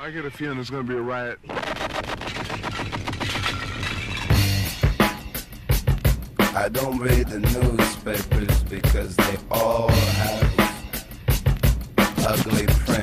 I get a feeling there's going to be a riot. I don't read the newspapers because they all have ugly